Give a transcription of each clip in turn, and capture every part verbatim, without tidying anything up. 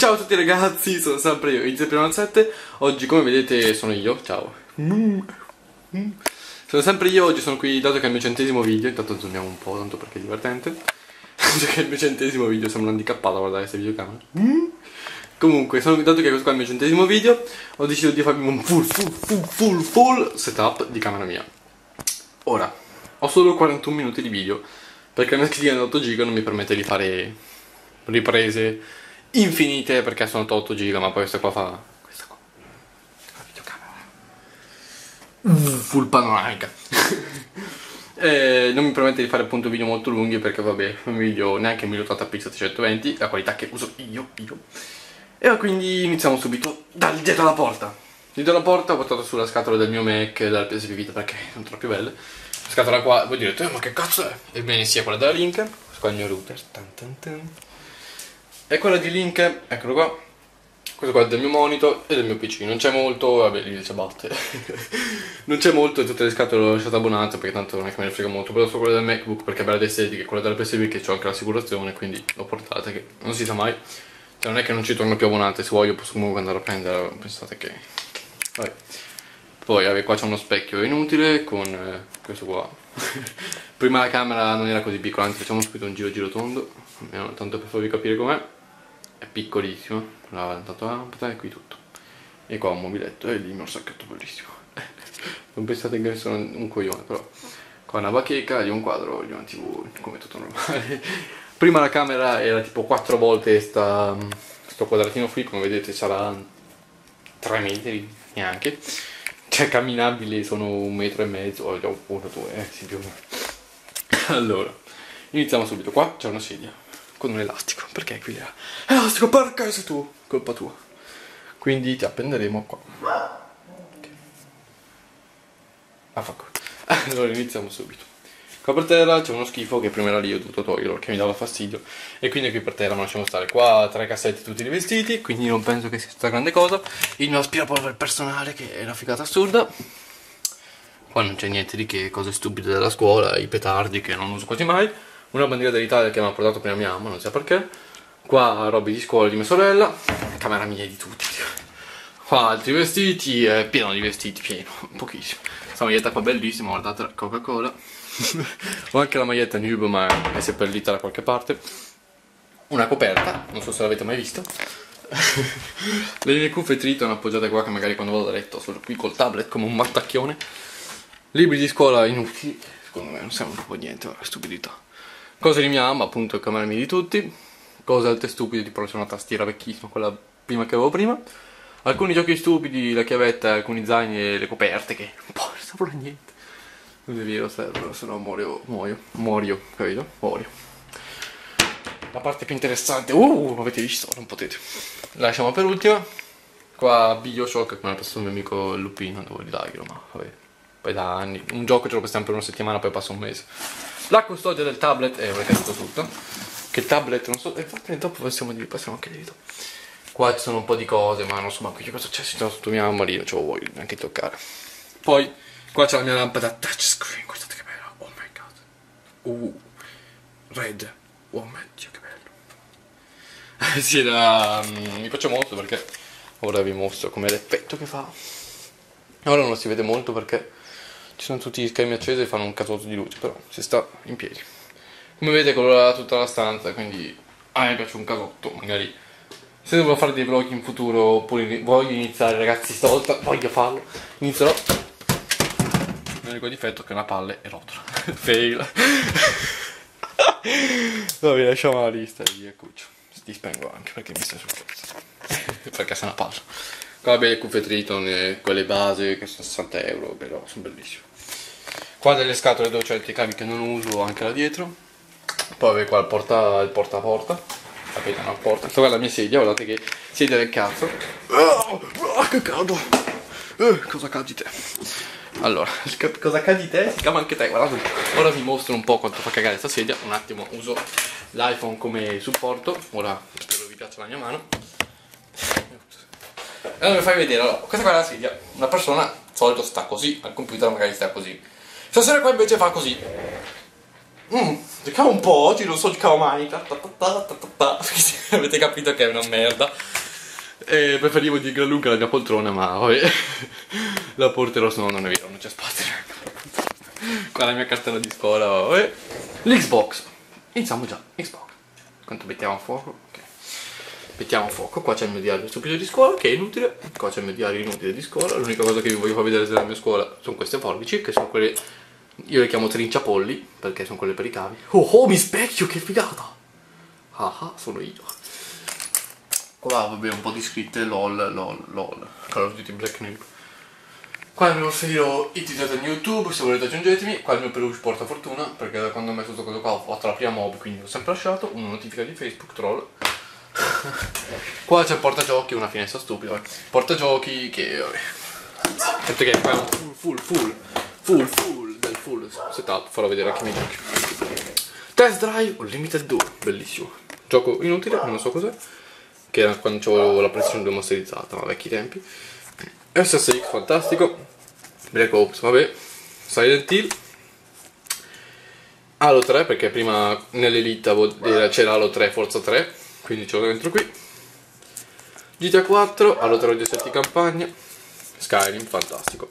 Ciao a tutti ragazzi, sono sempre io, Izzy Prima sette. Oggi come vedete sono io, ciao. Sono sempre io, oggi sono qui, dato che è il mio centesimo video. Intanto zoomiamo un po', tanto perché è divertente. Dato che è il mio centesimo video, sembra handicappato a guardare queste videocamere. Comunque, sono, dato che questo qua è il mio centesimo video, ho deciso di farmi un full, full, full, full, full setup di camera mia. Ora, ho solo quarantuno minuti di video, perché la mia schedina da otto giga non mi permette di fare riprese infinite, perché sono otto giga, ma poi questa qua fa... questa qua, la videocamera full panoramica. eh, non mi permette di fare appunto video molto lunghi, perché vabbè, un video neanche mille ottanta p settecentoventi, la qualità che uso io, io. E quindi iniziamo subito dal dietro la porta. Dietro la porta ho portato sulla scatola del mio Mac e dal P S P Vita, perché sono troppo belle. La scatola qua, voi direte, eh, ma che cazzo è? Ebbene sia, quella della Link. Questo qua è il mio router. Tan tan tan. E quella di Link, eccolo qua. Questo qua è del mio monitor e del mio P C. Non c'è molto, vabbè, lì c'è batte. Non c'è molto, in tutte le scatole l'ho lasciate abbonate, perché tanto non è che me ne frega molto. Però solo quella del MacBook, perché è bella d'estetica, e quella della P S P che ho anche l'assicurazione, quindi l'ho portata, che non si sa mai. Cioè, non è che non ci torno più abbonate, se voglio posso comunque andare a prendere, pensate che... Vabbè. Poi vabbè, qua c'è uno specchio inutile con eh, questo qua. Prima la camera non era così piccola, anzi facciamo subito un giro giro tondo, almeno tanto per farvi capire com'è. È piccolissimo, là, tanto lampada e qui tutto. E qua un mobiletto e lì il mio sacchetto bellissimo. Non pensate che sono un coglione, però. Qua una bacheca, lì un quadro, lì una tivù, come tutto normale. Prima la camera era tipo quattro volte sta, sto quadratino qui, come vedete sarà tre metri neanche. Cioè camminabili sono un metro e mezzo, o oh, uno, due, eh sì più o meno. Allora, iniziamo subito. Qua c'è una sedia con un elastico, perché qui era elastico, perché sei tu, colpa tua. Quindi ti appenderemo qua. Okay. Ah, fa allora iniziamo subito. Qua per terra c'è uno schifo che prima era lì, ho dovuto toglierlo perché mi dava fastidio. E quindi qui per terra me lasciamo stare. Qua tre cassetti tutti rivestiti, quindi non penso che sia stata grande cosa. Il mio aspirapolvere personale, che è una figata assurda. Qua non c'è niente di che, cose stupide della scuola, i petardi che non uso quasi mai. Una bandiera dell'Italia che mi ha portato prima mia mamma, non so perché. Qua robe di scuola di mia sorella, camera mia di tutti. Qua altri vestiti, è pieno di vestiti, pieno, pochissimo. Questa maglietta qua bellissima, guardate la Coca-Cola. Ho anche la maglietta Noob, ma è seppellita da qualche parte. Una coperta, non so se l'avete mai vista. Le mie cuffie Triton appoggiate qua, che magari quando vado a letto sono qui col tablet come un mattacchione. Libri di scuola inutili, secondo me non servono proprio niente, vabbè, stupidità. Cose di mia mamma, appunto, camera mia di tutti. Cose altre stupide, tipo c'è una tastiera vecchissima, quella prima che avevo prima. Alcuni giochi stupidi, la chiavetta, alcuni zaini e le coperte che un po' non servono a niente. Non è vero, servono, se no muoio, muoio, muoio, capito? Muoio. La parte più interessante, uh, avete visto? Non potete. La lasciamo per ultima. Qua BioShock, che me l'ha passato il mio amico Lupino, devo ridarglielo, ma vabbè. Poi da anni, un gioco ce lo passiamo per una settimana, poi passa un mese. La custodia del tablet, e eh, avrete detto tutto. Che tablet, non so, infatti dopo passiamo, di, passiamo anche di qua ci sono un po' di cose, ma non so, ma qui che cosa c'è? Si trova sotto mia mamma lì, non ce lo voglio neanche toccare. Poi, qua c'è la mia lampada touchscreen, guardate che bella, oh my god. Uh, red, oh mio Dio che bello. Sì, da, um, mi piace molto perché, ora vi mostro com'è l'effetto che fa. Ora non lo si vede molto perché ci sono tutti gli schermi accesi e fanno un casotto di luce, però si sta in piedi. Come vedete colora tutta la stanza, quindi a me piace un casotto, magari se devo fare dei vlog in futuro oppure voglio iniziare, ragazzi, stavolta voglio farlo, inizierò. L'unico difetto è che una palla è rotola. Fail. Vabbè, lasciamo la lista e via cuccio. Ti spengo anche perché mi stai sul cazzo. Perché sei una palla. Qua vabbè le cuffie Triton e quelle base che sono sessanta euro, però sono bellissime. Qua delle scatole dove c'ho altri cavi che non uso, anche là dietro. Poi vabbè qua il porta il porta porta. Capite, una porta. Questa qua è la mia sedia, guardate che sedia del cazzo. Oh, oh, che caldo. Eh, cosa cadi te? Allora, cosa cadi te? Si chiama anche te, guardate. Ora vi mostro un po' quanto fa cagare questa sedia. Un attimo, uso l'iPhone come supporto. Ora spero vi piaccia la mia mano. E allora mi fai vedere, allora, questa qua è la sedia. Una persona di solito sta così, al computer magari sta così. Stasera qua invece fa così. Mm, giocavo un po' oggi, non so, giocavo mai. Avete capito che è una merda. E preferivo di gran lunga la mia poltrona, ma vabbè, la porterò, se no non è vero, non c'è spazio. Qua la mia cartella di scuola, vabbè. L'Xbox. Iniziamo già, Xbox. Quanto mettiamo a fuoco? Ok. Mettiamo a fuoco, qua c'è il mio diario stupido di scuola, che è inutile. Qua c'è il mio diario inutile di scuola. L'unica cosa che vi voglio far vedere della mia scuola sono queste forbici, che sono quelle... Io le chiamo trinciapolli, perché sono quelle per i cavi. Oh, oh, mi specchio, che figata! Ah, ah, sono io. Qua vabbè un po' di scritte, lol, lol, lol. Call of Duty Black Name. Qua il mio profilo I T Z in YouTube, se volete aggiungetemi. Qua il mio peluche porta fortuna, perché da quando ho messo questo coso qua ho fatto la prima mob, quindi l'ho sempre lasciato. Una notifica di Facebook, troll. Qua c'è il portagiochi, una finestra stupida. Portagiochi che... vabbè. Aspetta che qua è un full, full, full, full, full, del full setup. Farò vedere anche i miei giochi. Test Drive Unlimited due, bellissimo. Gioco inutile, non so cos'è. Che era quando c'avevo la PlayStation due masterizzata, ma vecchi tempi. S S X fantastico. Black Ops, vabbè. Silent Hill. Halo tre, perché prima nell'Elite c'era Halo tre, Forza tre, quindi ce l'ho dentro qui. G T A quattro, Halo tre Odyssey campagna. Skyrim, fantastico.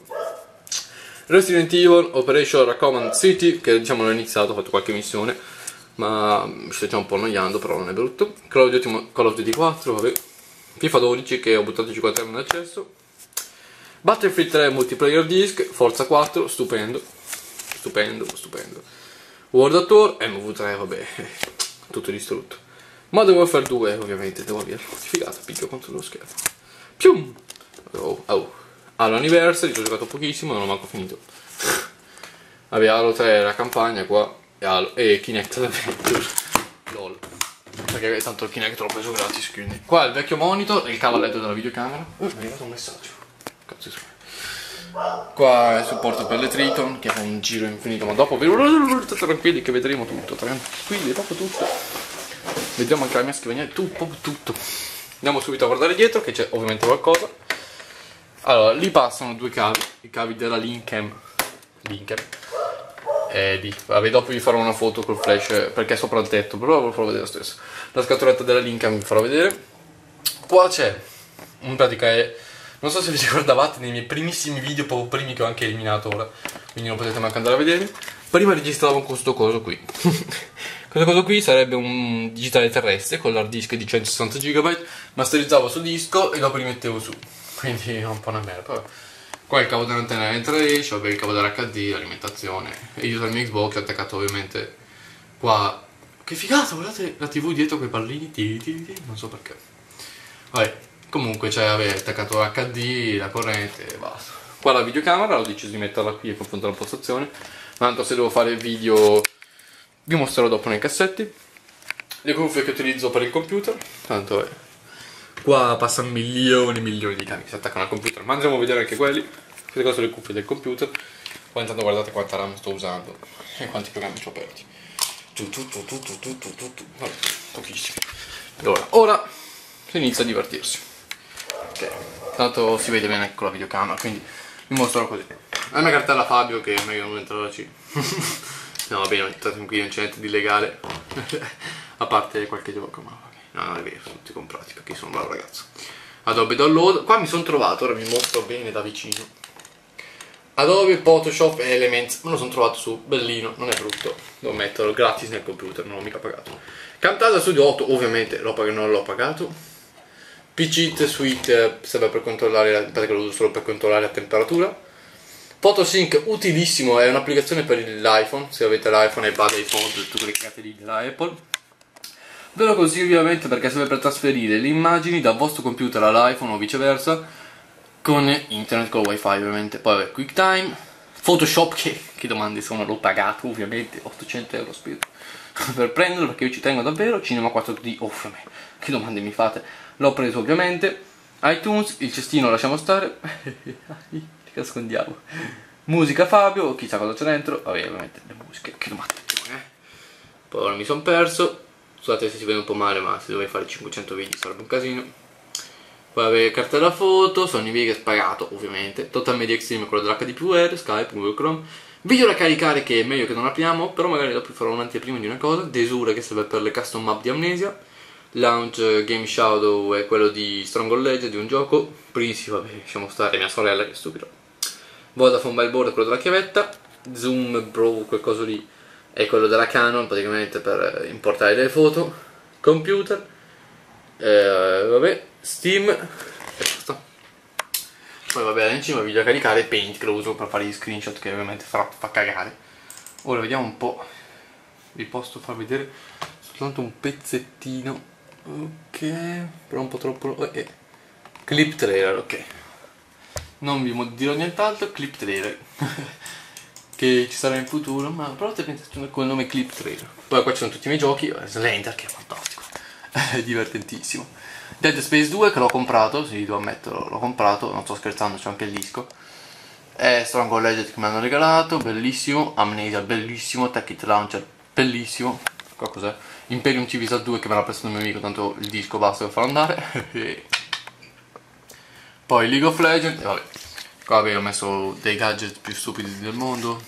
Resident Evil, Operation Raccoon City, che diciamo l'ho iniziato, ho fatto qualche missione, ma mi sto già un po' annoiando, però non è brutto. Call of Duty, Call of Duty quattro, vabbè. FIFA dodici, che ho buttato cinquanta euro in accesso. Battlefield tre Multiplayer Disc, Forza quattro, stupendo. Stupendo, stupendo. World at War, M V tre, vabbè, tutto distrutto. Modern Warfare due, ovviamente, devo averlo. Figata, picchio contro lo schermo. Pium! Oh, oh. Halo Anniversary, ci ho giocato pochissimo, non ho manco finito. Vabbè, Halo tre la campagna qua, e, Halo, e Kinect Adventure. Lol. Perché tanto il Kinect l'ho preso gratis, quindi. Qua il vecchio monitor e il cavalletto della videocamera. Uh, mi è arrivato un messaggio. Cazzo di suono. Qua è il supporto per le Triton, che fa un giro infinito, ma dopo tranquilli che vedremo tutto, tranquilli, proprio tutto. Vedremo anche la mia scrivania, tutto, tutto. Andiamo subito a guardare dietro, che c'è ovviamente qualcosa. Allora, lì passano due cavi, i cavi della Linkem. Linkem. Eh, lì. Vabbè, dopo vi farò una foto col flash, perché è sopra il tetto, però ve lo farò vedere lo stesso. La scatoletta della Linkem vi farò vedere. Qua c'è, in pratica è... Non so se vi ricordavate nei miei primissimi video, proprio primi che ho anche eliminato ora, quindi non potete manco andare a vedere. Prima registravo con questo coso qui. Questo coso qui sarebbe un digitale terrestre con l'hard disk di centosessanta giga, masterizzavo su disco e dopo li mettevo su. Quindi è un po' una merda. Qua il cavo dell'antenna entra e esce, vabbè il cavo dell'H D, l'alimentazione. E io dal mio Xbox ho attaccato ovviamente qua. Che figata, guardate la tivù dietro con i pallini, ti, ti, ti, non so perché. Vabbè. Comunque c'è attaccato l'H D, la corrente e basta. Qua la videocamera, ho deciso di metterla qui e confronto la postazione. Tanto se devo fare video vi mostrerò dopo nei cassetti. Le cuffie che utilizzo per il computer. Tanto è. Qua passano milioni e milioni di cavi che si attaccano al computer. Ma andremo a vedere anche quelli. Queste qua sono le cuffie del computer. Qua intanto guardate quanta RAM sto usando e quanti programmi ci ho aperti. Tu tu tu tu tu tu tu tu tu. Vabbè, pochissimi. Allora, ora si inizia a divertirsi. Ok, tanto si vede bene con la videocamera, quindi vi mostrerò così. La mia cartella Fabio, che è meglio non entrare C. No, va bene, tranquillo, non c'è niente di illegale. A parte qualche gioco, ma vabbè. No, non è vero, sono tutti comprati perché sono un bravo ragazzo. Adobe Download, qua mi sono trovato, ora vi mostro bene da vicino. Adobe Photoshop Elements, me lo sono trovato su, bellino, non è brutto. Devo metterlo gratis nel computer, non l'ho mica pagato. Camtasia Studio otto, ovviamente, non l'ho pagato. P C Suite serve per controllare, perché lo uso solo per controllare la temperatura. Photosync utilissimo, è un'applicazione per l'iPhone, se avete l'iPhone, iPad, iPod, tutte quelle cagate lì della Apple. Ve lo consiglio ovviamente perché serve per trasferire le immagini dal vostro computer all'iPhone o viceversa con internet, con il wifi ovviamente. Poi vabbè, QuickTime, Photoshop, che, che domande sono, l'ho pagato ovviamente, ottocento euro speso per prenderlo perché io ci tengo davvero. Cinema quattro D, ovviamente, che domande mi fate, l'ho preso ovviamente. iTunes, il cestino lasciamo stare, che nascondiamo. Musica Fabio, chissà cosa c'è dentro, vabbè ovviamente le musiche, che domande, eh. Poi ora mi sono perso, scusate se si vede un po' male, ma se dovevo fare cinquecento video sarebbe un casino. Poi vabbè, cartella foto, Sony Vegas pagato ovviamente, Total Media Extreme, quello dell'H D P V R, Skype, Google Chrome, video da caricare che è meglio che non apriamo, però magari dopo farò un'anteprima di una cosa, Desura che serve per le custom map di Amnesia, Launch Game Shadow è quello di Stronghold Legend, di un gioco. Prince, vabbè, lasciamo stare, mia sorella che è stupido. Vodafone Billboard è quello della chiavetta. Zoom Bro, quel coso lì, è quello della Canon, praticamente per importare delle foto. Computer, eh, vabbè, Steam e basta. Poi vabbè, in cima video a caricare Paint, che lo uso per fare gli screenshot, che ovviamente fa, fa cagare. Ora vediamo un po', vi posso far vedere soltanto un pezzettino. Ok, però un po' troppo. Eh, clip trailer, ok. Non vi dirò nient'altro, clip trailer. Che ci sarà in futuro, ma provate a pensare con il nome clip trailer. Poi qua ci sono tutti i miei giochi, Slender che è fantastico, è divertentissimo. Dead Space due che l'ho comprato, sì, devo ammetterlo, l'ho comprato, non sto scherzando, c'è anche il disco. È Stronghold Legend che mi hanno regalato, bellissimo. Amnesia, bellissimo. Tech It Launcher, bellissimo. Qua cos'è? Imperium T V S due che me l'ha prestato il mio amico, tanto il disco basta per farlo andare. Poi League of Legends, e vabbè. Qua avevo messo dei gadget più stupidi del mondo.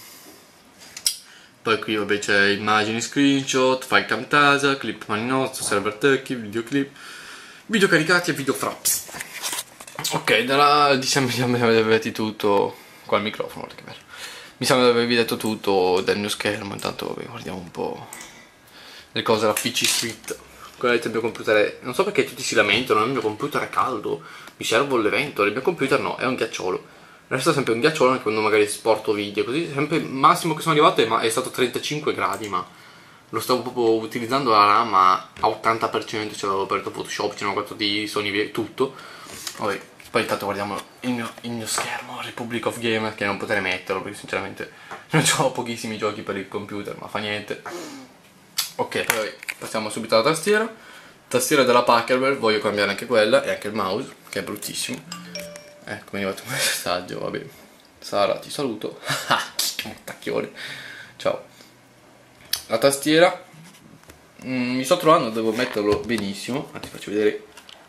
Poi qui vabbè c'è immagini, screenshot, file Camtasia, clip Maninozzo, server tech, videoclip, video caricati e video fraps. Ok, dalla diciamo mi sembra di avervi tutto. Qua il microfono, che bello. Mi sembra di avervi detto tutto del mio schermo. Intanto vabbè, guardiamo un po' le cose della P C Suite. Quello del mio computer è... non so perché tutti si lamentano, il mio computer è caldo, mi servo l'evento, il mio computer no, è un ghiacciolo. Resta sempre un ghiacciolo anche quando magari sporto video, così sempre il massimo che sono arrivato è, ma è stato trentacinque gradi, ma lo stavo proprio utilizzando la RAM a ottanta per cento, ce l'avevo aperto Photoshop, c'erano quattro D, Sony, tutto. Vabbè, poi intanto guardiamo il mio, il mio schermo, Republic of Gamer, che non potrei metterlo perché sinceramente non ho pochissimi giochi per il computer, ma fa niente. Ok, poi passiamo subito alla tastiera. Tastiera della Packerware, voglio cambiare anche quella e anche il mouse, che è bruttissimo. Ecco, mi è arrivato un messaggio, vabbè. Sara, ti saluto. Tacchione. Ciao. La tastiera, mm, mi sto trovando, devo metterlo benissimo. Ti faccio vedere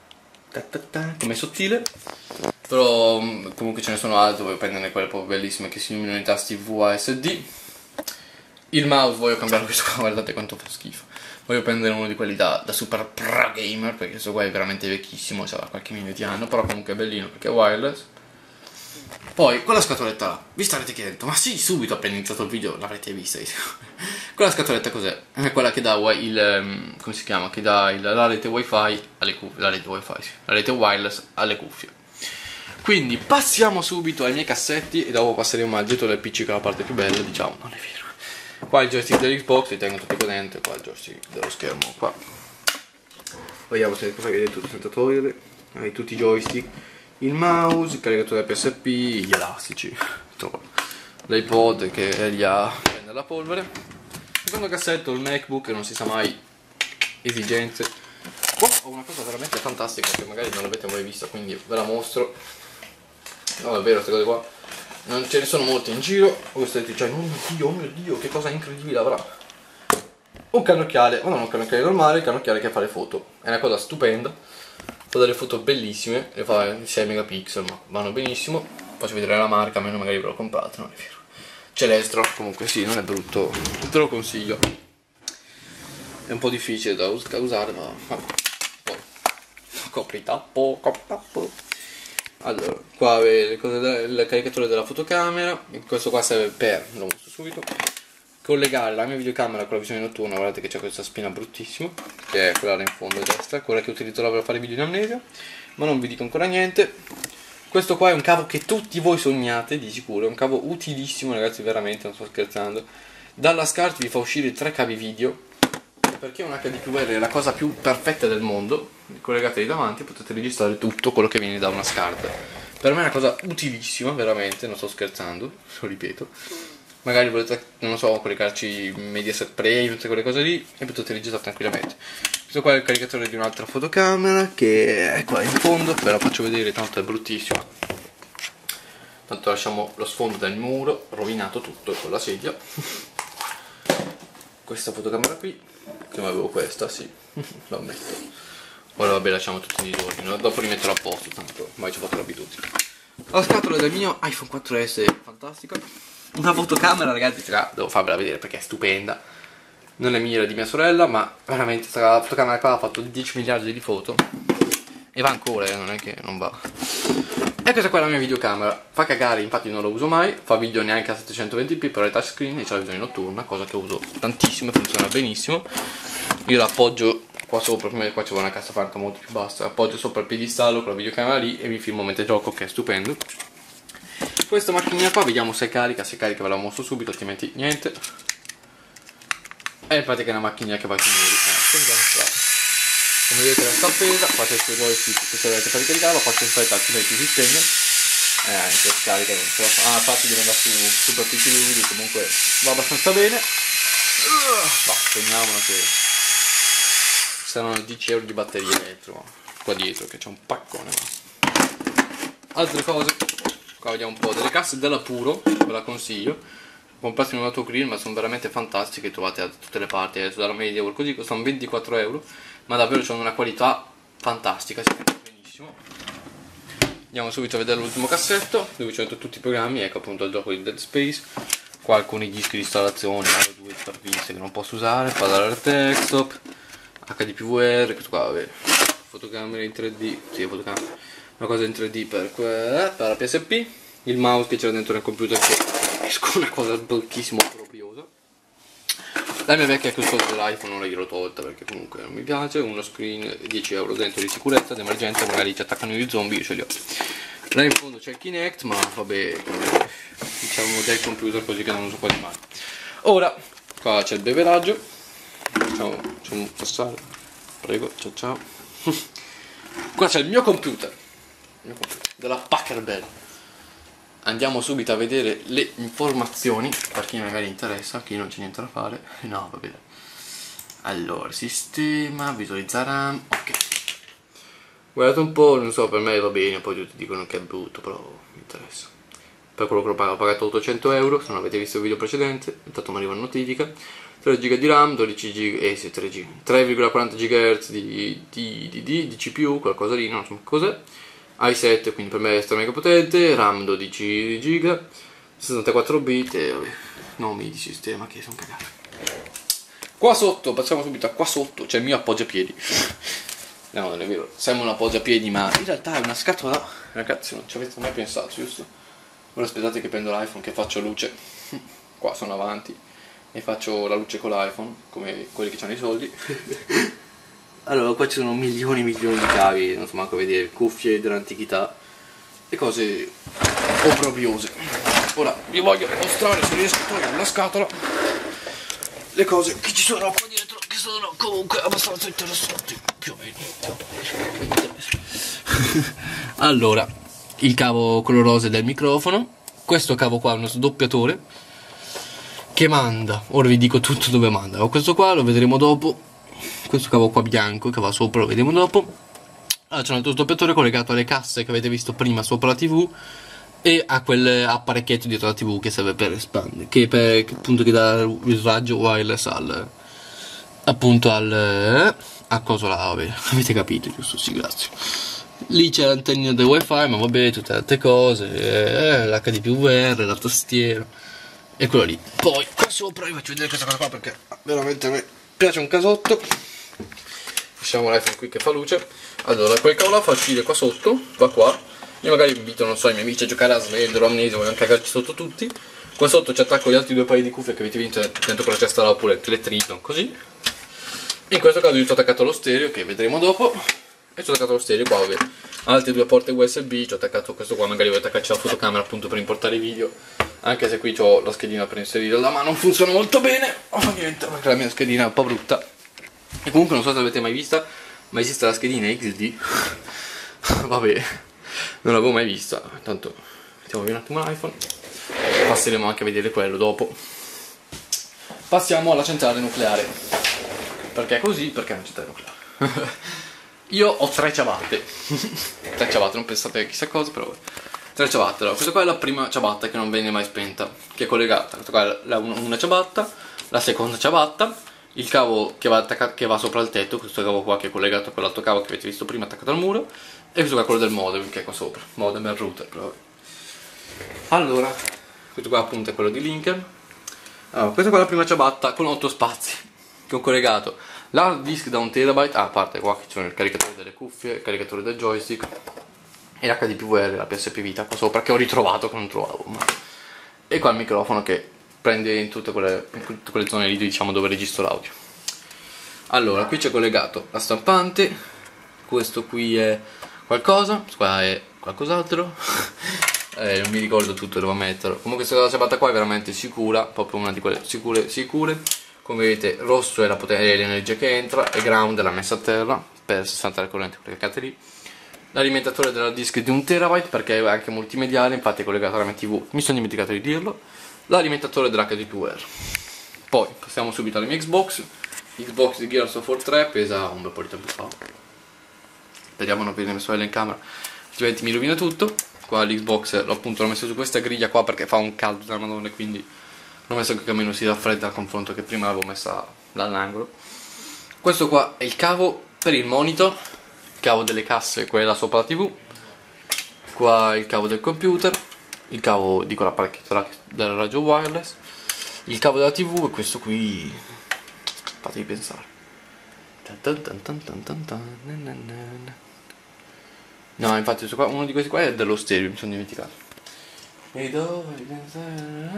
com'è sottile. Però comunque ce ne sono altre, voglio prenderne quelle proprio bellissime che si illuminano i tasti V A S D. Il mouse voglio cambiare questo qua, guardate quanto fa schifo. Voglio prendere uno di quelli da, da super pro gamer, perché questo qua è veramente vecchissimo, sarà qualche milione di anni, però comunque è bellino perché è wireless. Poi quella scatoletta là, vi starete chiedendo, ma sì, subito appena iniziato il video l'avrete vista. Quella scatoletta cos'è? È quella che dà il, come si chiama? Che dà il, la rete wifi alle cuffie, la rete wifi, sì, la rete wireless alle cuffie. Quindi passiamo subito ai miei cassetti e dopo passeremo al getto del P C, che è la parte più bella, diciamo, non è vero. Qua il joystick dell'Xbox, li tengo tutti qua dentro, qua il joystick dello schermo qua. Vediamo se cosa vedete tutto senza togliere. Hai tutti i joystick, il mouse, il caricatore P S P, gli elastici, l'iPod che è lì a prendere la polvere. Secondo cassetto il MacBook, non si sa mai, esigenze. Qua ho una cosa veramente fantastica che magari non l'avete mai vista, quindi ve la mostro. No, davvero, queste cose qua non ce ne sono molte in giro. Questo è, cioè, oh mio dio, oh mio dio, che cosa incredibile avrà. Un cannocchiale, ma non un cannocchiale normale, il cannocchiale che fa le foto. È una cosa stupenda, fa delle foto bellissime, le fa sei megapixel, ma vanno benissimo. Faccio vedere la marca, almeno magari ve lo comprate, non è vero. Celestro, comunque sì, non è brutto, te lo consiglio. È un po' difficile da us usare, ma vabbè. Poi copri tappo, copri tappo. Allora, qua avete le cose del caricatore della fotocamera. Questo qua serve per, lo mostro subito, collegare la mia videocamera con la visione notturna. Guardate che c'è questa spina bruttissima, che è quella là in fondo a destra, quella che utilizzerò per fare video in amnesia, ma non vi dico ancora niente. Questo qua è un cavo che tutti voi sognate, di sicuro, è un cavo utilissimo ragazzi, veramente, non sto scherzando. Dalla SCART vi fa uscire tre cavi video, perché un H D P V R è la cosa più perfetta del mondo. Collegatevi davanti e potete registrare tutto quello che viene da una SCART. Per me è una cosa utilissima, veramente, non sto scherzando, lo ripeto. Magari volete, non so, collegarci Mediaset Prime, tutte quelle cose lì, e potete registrare tranquillamente. Questo qua è il caricatore di un'altra fotocamera, che è qua in fondo, ve la faccio vedere, tanto è bruttissima. Tanto lasciamo lo sfondo del muro, rovinato tutto con la sedia. Questa fotocamera qui, che avevo questa, sì, lo ammetto. Ora vabbè, lasciamo tutti i disordini, no? Dopo rimetterò a posto, tanto ormai ci ho fatto l'abitudine. La scatola del mio iPhone quattro S è fantastica. Una fotocamera ragazzi, ce la devo farvela vedere perché è stupenda. non è mia, era di mia sorella, ma veramente questa fotocamera qua ha fatto dieci miliardi di foto e va ancora, eh, non è che non va. E questa qua è la mia videocamera, fa cagare, infatti non la uso mai, fa video neanche a settecentoventi p, però è touchscreen e c'ha la visione notturna, cosa che uso tantissimo e funziona benissimo. Io l'appoggio qua sopra, prima qua c'è una cassa franca molto più bassa, appoggio sopra il piedistallo con la videocamera lì e mi filmo mentre gioco, che è stupendo. Questa macchinina qua vediamo se carica, se carica ve la mostro subito, altrimenti niente. E in pratica è una macchinina che va su muri, eh, come vedete resta appesa, fate il suo joystick se volete per ricaricarlo, faccio in fretta altrimenti si spegne. Eh, che scarica non ce la fa. Ah, infatti deve andare su Super P C video, comunque va abbastanza bene. Va, spegniamola che ci saranno dieci euro di batteria dietro, qua dietro che c'è un paccone. Altre cose, qua vediamo un po' delle casse della Puro, ve la consiglio. Comprate un autogrill, ma sono veramente fantastiche, trovate da tutte le parti, adesso dalla media o così, costano ventiquattro euro, ma davvero hanno una qualità fantastica, si vede benissimo. Andiamo subito a vedere l'ultimo cassetto, dove c'è tutti i programmi, ecco appunto il gioco di Dead Space, qua alcuni dischi di installazione, Halo due interviste che non posso usare, parlare desktop, H D P V R, questo qua vabbè, fotocamere in tre D, sì fotocamere, una cosa in tre D per, per la P S P, il mouse che c'era dentro nel computer che esco una cosa bruttissima, propriosa. La mia vecchia custode dell'iPhone non gliel'ho tolta perché comunque non mi piace, uno screen dieci euro dentro di sicurezza, d'emergenza, magari ci attaccano gli zombie, io ce li ho. Là in fondo c'è il Kinect, ma vabbè, diciamo del computer così che non uso quasi mai. Ora, qua c'è il beveraggio, facciamo, facciamo passare, prego, ciao ciao. Qua c'è il mio computer, il mio computer della Packard Bell. Andiamo subito a vedere le informazioni, per chi magari interessa, chi non c'è niente da fare. No, va bene. Allora, sistema, visualizza RAM, ok. Guardate un po', non so, per me va bene, poi tutti dicono che è brutto, però mi interessa. Per quello che l'ho pagato, ho pagato ottocento euro, se non avete visto il video precedente, intanto mi arriva una notifica. tre giga di RAM, dodici giga, eh sì, tre giga, tre virgola quaranta gigahertz di, di, di, di, di C P U, qualcosa lì, non so cos'è. i sette, quindi per me è estremamente potente, RAM dodici giga, sessantaquattro bit e vabbè, nomi di sistema che sono cagati. Qua sotto, passiamo subito a qua sotto, c'è il mio appoggiapiedi. No, non è vero, sembra un appoggiapiedi, ma in realtà è una scatola. Ragazzi, non ci avete mai pensato, giusto? Ora aspettate che prendo l'iPhone, che faccio luce. Qua sono avanti e faccio la luce con l'iPhone, come quelli che hanno i soldi. Allora, qua ci sono milioni e milioni di cavi, non so manco vedere, cuffie dell'antichità e cose obbrobriose. Ora vi voglio mostrare, se riesco a togliere la scatola, le cose che ci sono qua dietro, che sono comunque abbastanza interessanti, più o meno. Allora, il cavo quello rosa del microfono, questo cavo qua è uno sdoppiatore che manda, ora vi dico tutto dove manda, questo qua lo vedremo dopo. Questo cavo qua bianco che va sopra lo vediamo dopo. Allora c'è un altro sdoppiatore collegato alle casse che avete visto prima sopra la tivù e a quell'apparecchietto dietro la tivù che serve per espandere, che, per, che appunto che dà il raggio wireless al appunto al a cosa là, vabbè, avete capito giusto? Sì, grazie. Lì c'è l'antennina del wifi, ma vabbè, tutte le altre cose, eh, l'H D P V R, la tastiera e quello lì. Poi qua sopra vi faccio vedere questa cosa qua perché veramente a me piace un casotto. Lasciamo l'iPhone qui che fa luce. Allora, quel cavolo fa uscire qua sotto, va qua. Io magari invito, non so, i miei amici a giocare a Slender o Amnesia, vogliono cagarci sotto tutti. Qua sotto ci attacco gli altri due paio di cuffie che avete vinto dentro con la cesta là, oppure le Triton, così. In questo caso io ci ho attaccato lo stereo, che vedremo dopo. E ci ho attaccato lo stereo qua, vabbè. Altre due porte U S B, ci ho attaccato questo qua, magari voglio attaccarci la fotocamera appunto per importare i video. Anche se qui ho la schedina per inserirla, ma non funziona molto bene. Oh niente, perché la mia schedina è un po' brutta. E comunque non so se l'avete mai vista, ma esiste la schedina X D. Vabbè, non l'avevo mai vista. Intanto mettiamo via un attimo l'iPhone. Passeremo anche a vedere quello dopo. Passiamo alla centrale nucleare. Perché così? Perché è una centrale nucleare. Io ho tre ciabatte. Tre ciabatte, non pensate a chissà cosa, però tre ciabatte. Allora, questa qua è la prima ciabatta che non viene mai spenta, che è collegata. Questa qua è una, una ciabatta, la seconda ciabatta, il cavo che va, attaccato, che va sopra il tetto, questo cavo qua che è collegato a quell'altro cavo che avete visto prima attaccato al muro, e questo qua è quello del modem che è qua sopra, modem e router. Però. Allora, questo qua appunto è quello di Lincoln. Allora, questa qua è la prima ciabatta con otto spazi. che ho collegato l'hard disk da un terabyte, ah, a parte qua che c'è il caricatore delle cuffie, il caricatore del joystick e l'H D P V R, la P S P Vita qua sopra che ho ritrovato che non trovavo, ma... e qua il microfono che prende in tutte quelle, in tutte quelle zone lì, diciamo, dove registro l'audio. Allora, qui c'è collegato la stampante, questo qui è qualcosa, qua è qualcos'altro, eh, non mi ricordo tutto dove metterlo. Comunque questa ciabatta qua è veramente sicura, proprio una di quelle sicure, sicure. Come vedete, rosso è l'energia che entra e ground è la messa a terra per sessanta la corrente, quelle caccate lì. L'alimentatore della disk di un terabyte perché è anche multimediale, infatti è collegato alla mia tivù, mi sono dimenticato di dirlo. L'alimentatore dell'H D P V R. Poi passiamo subito alla mia Xbox. Xbox di Gears of War tre pesa un bel po' di tempo fa. Speriamo non vedere mia sorella in camera, altrimenti mi rovina tutto. Qua l'Xbox l'ho appunto l'ho messo su questa griglia qua perché fa un caldo da madonna, quindi l'ho messo anche che almeno si raffredda al confronto che prima l'avevo messa dall'angolo. Questo qua è il cavo per il monitor, il cavo delle casse, quella sopra la tivù. Qua il cavo del computer, il cavo di quell'apparecchio della radio wireless, il cavo della tivù e questo qui, fatevi pensare. No, infatti qua, uno di questi qua è dello stereo, mi sono dimenticato. E dove pensare?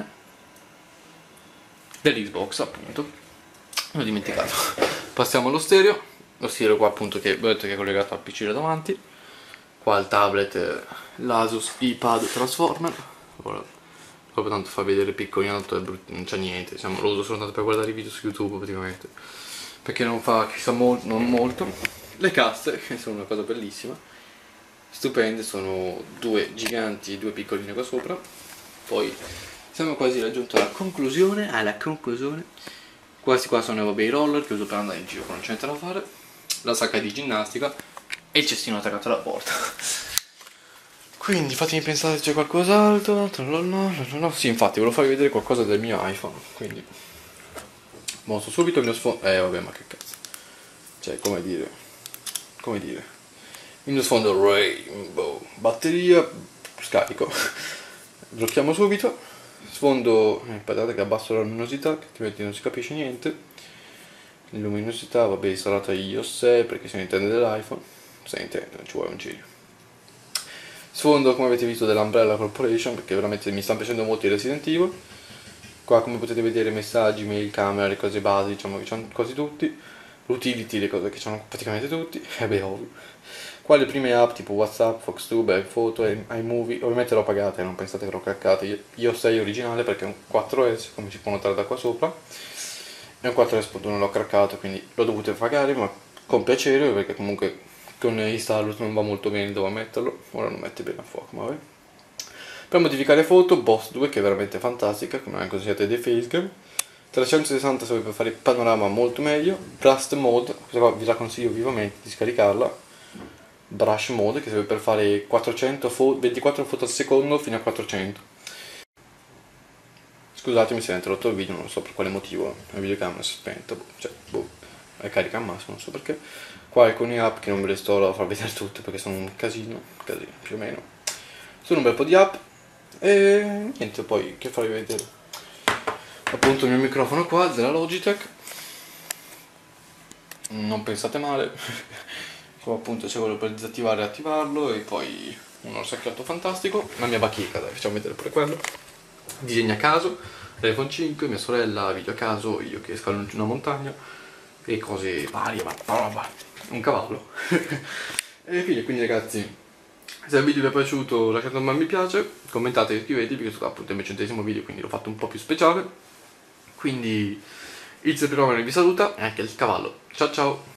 Dell'Xbox appunto, l'ho dimenticato. Passiamo allo stereo. Lo stereo qua appunto che ho detto che è collegato al P C da davanti. Qua il tablet, l'Asus iPad Transformer. Ora, proprio tanto fa vedere piccolino, non c'è niente, diciamo, lo uso soltanto per guardare i video su YouTube praticamente, perché non fa chissà molto, non molto. Le casse, che sono una cosa bellissima, stupende, sono due giganti e due piccoline qua sopra. Poi siamo quasi raggiunto alla conclusione, alla conclusione. Questi qua sono vabbè, i roller che uso per andare in giro quando c'è niente da fare, la sacca di ginnastica e il cestino attaccato alla porta. Quindi fatemi pensare se c'è qualcos'altro. Sì, infatti volevo farvi vedere qualcosa del mio iPhone, quindi mostro subito il mio sfondo. Eh vabbè, ma che cazzo, cioè come dire, come dire il mio sfondo rainbow, batteria, scarico. Blocchiamo subito sfondo, eh, aspettate che abbasso la luminosità che altrimenti non si capisce niente. La luminosità vabbè, installata iOS sei perché se ne intende dell'iPhone, se ne intende, non ci vuole un giro. Sfondo come avete visto dell'Umbrella Corporation perché veramente mi stanno piacendo molto i Resident Evil. Qua come potete vedere messaggi, mail, camera, le cose base, diciamo che c'hanno quasi tutti. L'utility, le cose che c'hanno praticamente tutti, e beh ovvio. Qua le prime app tipo WhatsApp, FoxTube, iPhoto, iMovie, ovviamente l'ho pagata e non pensate che l'ho craccata. Io sei originale perché è un quattro S, come si può notare da qua sopra. È un quattro S appunto, non l'ho craccato, quindi l'ho dovuto pagare, ma con piacere perché comunque con Installus non va molto bene dove metterlo, ora non mette bene a fuoco, ma vabbè. Per modificare foto, Boss due che è veramente fantastica, come anche consigliate dei facecam. trecentosessanta serve per fare il panorama molto meglio. Blast Mode, questa qua vi la consiglio vivamente di scaricarla. Brush Mode che serve per fare quattrocento fo ventiquattro foto al secondo fino a quattrocento. Scusatemi se ho interrotto il video, non so per quale motivo, la videocamera si è spenta, boh, cioè, boh, è carica al massimo, non so perché. Qua alcune app che non ve le sto a far vedere tutte perché sono un casino, casino più o meno. Sono un bel po' di app e niente, poi che farvi vedere. Appunto il mio microfono qua della Logitech, non pensate male. Qua appunto c'è quello per disattivare e attivarlo e poi un orsacchiotto fantastico, la mia bacheca, dai facciamo vedere pure quello. Disegna a caso, iPhone cinque, mia sorella, video a caso, io che scalo in una montagna e cose varie, ma roba, un cavallo. E fine, quindi ragazzi, se il video vi è piaciuto lasciate un bel mi piace, commentate e iscrivetevi perché questo appunto è il mio centesimo video, quindi l'ho fatto un po' più speciale. Quindi il Zepiromene vi saluta e anche il cavallo. Ciao ciao!